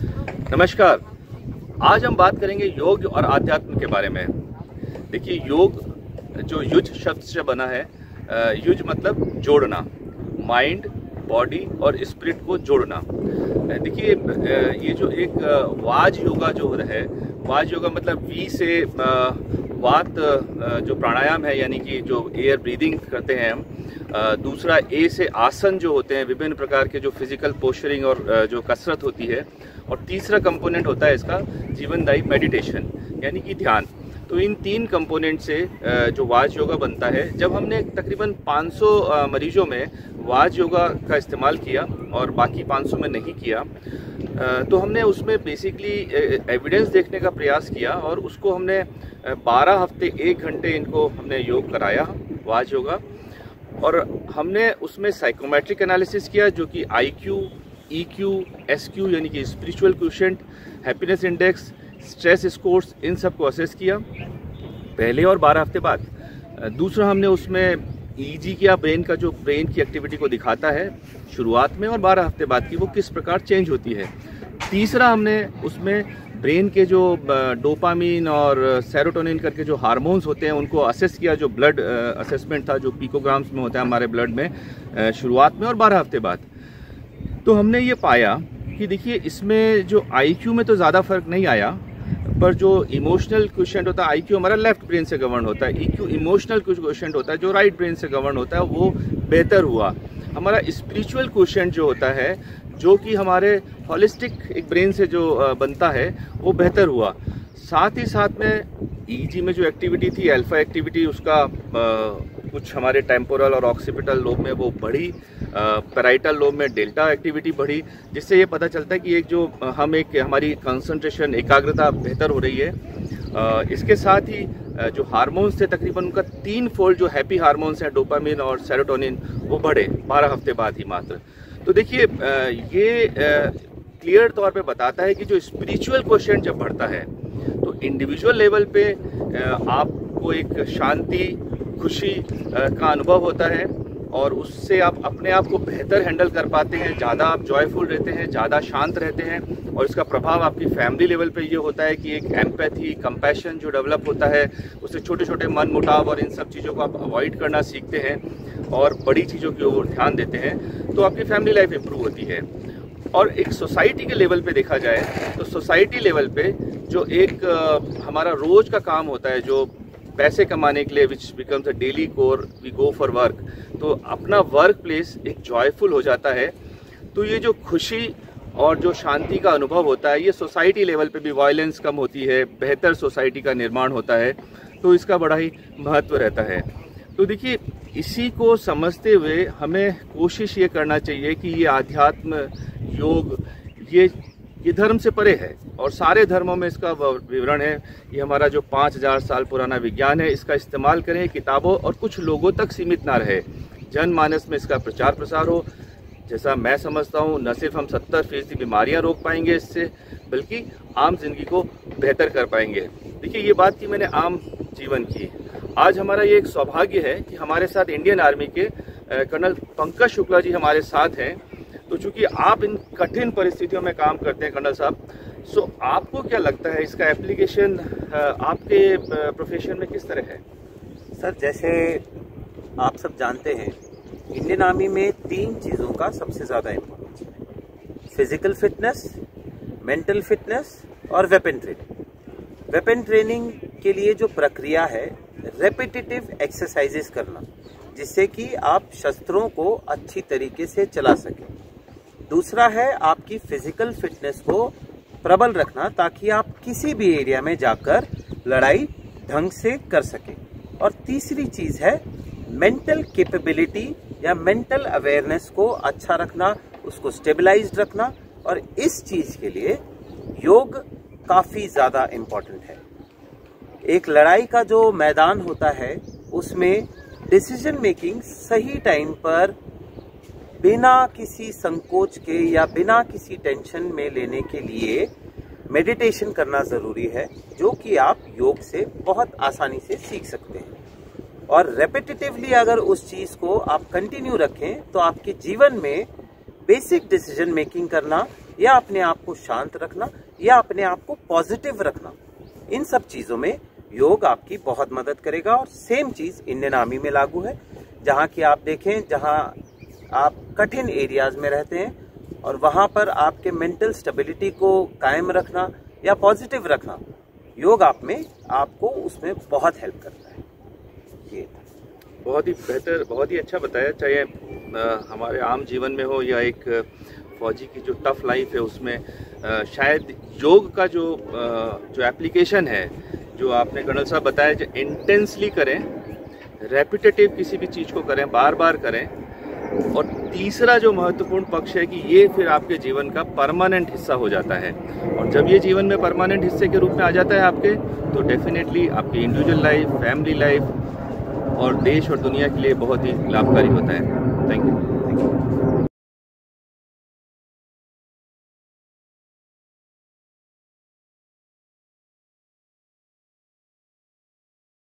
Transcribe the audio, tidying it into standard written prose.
नमस्कार। आज हम बात करेंगे योग और आध्यात्म के बारे में। देखिए, योग जो युज शब्द से बना है, युज मतलब जोड़ना, माइंड, बॉडी और स्पिरिट को जोड़ना। देखिए, ये जो एक वाज योगा जो है, वाज योगा मतलब वी से वात जो प्राणायाम है, यानी कि जो एयर ब्रीदिंग करते हैं हम। दूसरा ए से आसन जो होते हैं, विभिन्न प्रकार के जो फिजिकल पोस्चरिंग और जो कसरत होती है। और तीसरा कंपोनेंट होता है इसका जीवनदायी मेडिटेशन, यानी कि ध्यान। तो इन तीन कंपोनेंट से जो वाज योगा बनता है। जब हमने तकरीबन 500 मरीजों में वाज योगा का इस्तेमाल किया और बाकी 500 में नहीं किया, तो हमने उसमें बेसिकली एविडेंस देखने का प्रयास किया और उसको हमने 12 हफ्ते 1 घंटे इनको हमने योग कराया, वाज योगा। और हमने उसमें साइकोमेट्रिक एनालिसिस किया, जो कि IQ, EQ, SQ यानी कि spiritual quotient, happiness index, stress scores, इन सब को असेस किया पहले और 12 हफ्ते बाद। दूसरा, हमने उसमें EEG किया, ब्रेन का जो ब्रेन की एक्टिविटी को दिखाता है शुरुआत में और 12 हफ्ते बाद की वो किस प्रकार चेंज होती है। तीसरा, हमने उसमें ब्रेन के जो डोपामीन और सेरोटोनिन करके जो हार्मोन्स होते हैं उनको असेस किया, जो ब्लड असेसमेंट था, जो पिकोग्राम्स में होता है हमारे ब्लड में, शुरुआत में और 12 हफ्ते बाद। तो हमने ये पाया कि देखिए, इसमें जो IQ में तो ज़्यादा फर्क नहीं आया, पर जो इमोशनल क्वोशिएंट होता है, IQ हमारा लेफ्ट ब्रेन से गवर्न होता है, EQ इमोशनल क्वोशिएंट होता है जो राइट ब्रेन से गवर्न होता है, वो बेहतर हुआ। हमारा स्पिरिचुअल क्वोशिएंट जो होता है, जो कि हमारे हॉलिस्टिक एक ब्रेन से जो बनता है, वो बेहतर हुआ। साथ ही साथ में EEG में जो एक्टिविटी थी, अल्फा एक्टिविटी, उसका कुछ हमारे टेम्पोरल और ऑक्सीपिटल लोब में वो बढ़ी, पैराइटल लोब में डेल्टा एक्टिविटी बढ़ी, जिससे ये पता चलता है कि एक जो हमारी कंसंट्रेशन, एकाग्रता बेहतर हो रही है। इसके साथ ही जो हार्मोन्स थे, तकरीबन उनका 3 फोल्ड जो हैप्पी हार्मोन्स हैं, डोपामिन और सेरोटोनिन, वो बढ़े 12 हफ्ते बाद ही मात्र। तो देखिए, ये क्लियर तौर पे बताता है कि जो स्पिरिचुअल क्वोशिएंट जब बढ़ता है तो इंडिविजुअल लेवल पे आपको एक शांति, खुशी का अनुभव होता है और उससे आप अपने आप को बेहतर हैंडल कर पाते हैं, ज़्यादा आप जॉयफुल रहते हैं, ज़्यादा शांत रहते हैं। और इसका प्रभाव आपकी फैमिली लेवल पे ये होता है कि एक एम्पैथी, कंपैशन जो डेवलप होता है, उससे छोटे छोटे मन मुटाव और इन सब चीज़ों को आप अवॉइड करना सीखते हैं और बड़ी चीज़ों की ओर ध्यान देते हैं, तो आपकी फैमिली लाइफ इंप्रूव होती है। और एक सोसाइटी के लेवल पे देखा जाए तो सोसाइटी लेवल पे जो एक हमारा रोज का काम होता है, जो पैसे कमाने के लिए, which becomes a daily chore, we go for work, तो अपना वर्क प्लेस एक जॉयफुल हो जाता है। तो ये जो खुशी और जो शांति का अनुभव होता है, ये सोसाइटी लेवल पे भी वायलेंस कम होती है, बेहतर सोसाइटी का निर्माण होता है, तो इसका बड़ा ही महत्व रहता है। तो देखिए, इसी को समझते हुए हमें कोशिश ये करना चाहिए कि ये आध्यात्म, योग, ये धर्म से परे है और सारे धर्मों में इसका विवरण है। ये हमारा जो 5000 साल पुराना विज्ञान है, इसका इस्तेमाल करें, किताबों और कुछ लोगों तक सीमित ना रहे, जनमानस में इसका प्रचार प्रसार हो। जैसा मैं समझता हूँ, न सिर्फ हम 70% बीमारियाँ रोक पाएंगे इससे, बल्कि आम जिंदगी को बेहतर कर पाएंगे। देखिए, ये बात की मैंने आम जीवन की। आज हमारा ये एक सौभाग्य है कि हमारे साथ इंडियन आर्मी के कर्नल पंकज शुक्ला जी हमारे साथ हैं। तो चूंकि आप इन कठिन परिस्थितियों में काम करते हैं कर्नल साहब, सो आपको क्या लगता है इसका एप्लीकेशन आपके प्रोफेशन में किस तरह है? सर, जैसे आप सब जानते हैं, इंडियन आर्मी में 3 चीज़ों का सबसे ज़्यादा इम्पोर्टेंस है: फिजिकल फिटनेस, मेंटल फिटनेस और वेपन ट्रेनिंग। वेपन ट्रेनिंग के लिए जो प्रक्रिया है, रेपिटेटिव एक्सरसाइजेस करना, जिससे कि आप शस्त्रों को अच्छी तरीके से चला सकें। दूसरा है आपकी फिजिकल फिटनेस को प्रबल रखना, ताकि आप किसी भी एरिया में जाकर लड़ाई ढंग से कर सकें। और तीसरी चीज है मेंटल कैपेबिलिटी या मेंटल अवेयरनेस को अच्छा रखना, उसको स्टेबलाइज्ड रखना। और इस चीज के लिए योग काफी ज्यादा इम्पोर्टेंट है। एक लड़ाई का जो मैदान होता है, उसमें डिसीजन मेकिंग सही टाइम पर, बिना किसी संकोच के या बिना किसी टेंशन में लेने के लिए मेडिटेशन करना जरूरी है, जो कि आप योग से बहुत आसानी से सीख सकते हैं। और रेपिटेटिवली अगर उस चीज को आप कंटिन्यू रखें, तो आपके जीवन में बेसिक डिसीजन मेकिंग करना या अपने आप को शांत रखना या अपने आप को पॉजिटिव रखना, इन सब चीजों में योग आपकी बहुत मदद करेगा। और सेम चीज इंडियन आर्मी में लागू है, जहाँ की आप देखें, जहाँ आप कठिन एरियाज में रहते हैं और वहां पर आपके मेंटल स्टेबिलिटी को कायम रखना या पॉजिटिव रखना, योग आपको उसमें बहुत हेल्प करता है। ये बहुत ही बेहतर, बहुत ही अच्छा बताया। चाहे हमारे आम जीवन में हो या एक फौजी की जो टफ लाइफ है उसमें, शायद योग का जो एप्लीकेशन है, जो आपने कर्नल साहब बताया, जो इंटेंसली करें, रेपिटेटिव किसी भी चीज़ को करें, बार बार करें। और तीसरा जो महत्वपूर्ण पक्ष है कि ये फिर आपके जीवन का परमानेंट हिस्सा हो जाता है। और जब ये जीवन में परमानेंट हिस्से के रूप में आ जाता है आपके, तो डेफिनेटली आपकी इंडिविजुअल लाइफ, फैमिली लाइफ और देश और दुनिया के लिए बहुत ही लाभकारी होता है। Thank you.